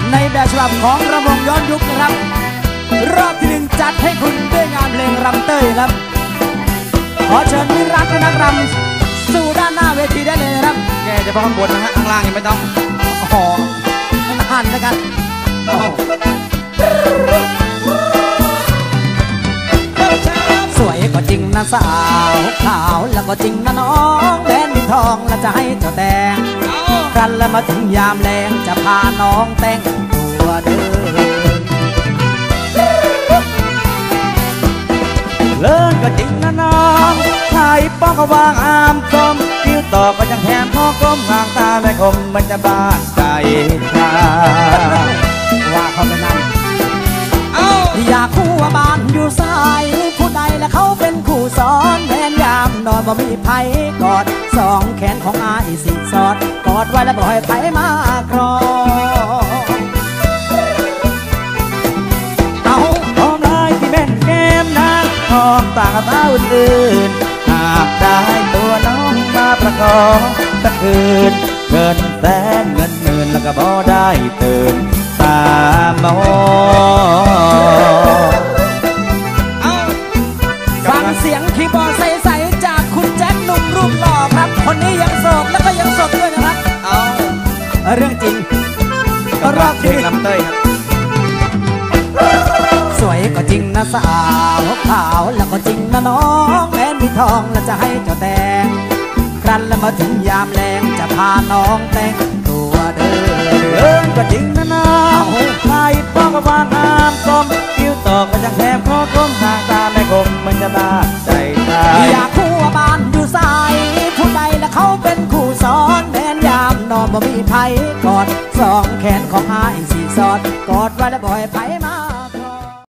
ในแบบฉบับของระวงย้อนยุคนะครับรอบที่หนึ่งจัดให้คุณด้วยงานเพลงรำเต้ยครับขอเชิญมิรักและนักรำสู่ด้านหน้าเวทีได้เลยนะครับแกจะพอข้างบนนะฮะข้างล่างยังไม่ต้องหอมหันแล้วกันสวยก็จริงนะสาวขาวแล้วก็จริงนะน้องแดนดินทองแล้วจะให้เจ้าแต่งกันแล้วมาถึงยามแรงจะพาน้องแต่งตัวเดินเลิศก็จริงนะน้องไทยป้องก็วางอามกลมคิ้วต่อก็ยังแถมพ่อกลมห่างตาแม่คมมันจะบ้าใจชาว่าเขาไปนั่งอยากคู่ว่าบ้านอยู่สายผู้ใดและเขาเป็นคู่สอนแม่นยามนอนบ่มีไผกอดสองแขนของอายสิสอดกอดไว้แล้วบ่ให้ไผมากรอเอาหอมลายที่แม่นแก้มนะหอมต่างกับสาวอื่นหากได้ตัวน้องมาประคองสักคืนเงินแสนเงินหมื่นแล้วก็บ่ได้ตื่นตามองฟังเสียงคีย์บอร์ดใสๆจากคุณแจ็คหนุ่มรูปหล่อครับคนนี้ยังโสดแล้วก็ยังสดด้วยนะครับเรื่องจริงรอบที่ลำเต้ยครับสวยก็จริงนะสาวขาวแล้วก็จริงนะน้องแม้มีทองแล้วจะให้เจ้าแต่งครั้นแล้วมาถึงยามแรงจะพาน้องแต่งตัวเดินก็จริงนะน้องไทยป้องก็วางอามกลมคิ้วต่อก็ยังแถมข้อกลมห่างตาแม่คมมันจะบ้าใจตายอยากคู่ว่าบ้านอยู่สายผู้ใดและเขาเป็นคู่สอนแดนยามนอนบ่มีไผกอดสองแขนของอายสีสอดกอดไว้แล้วบ่ให้ไผมา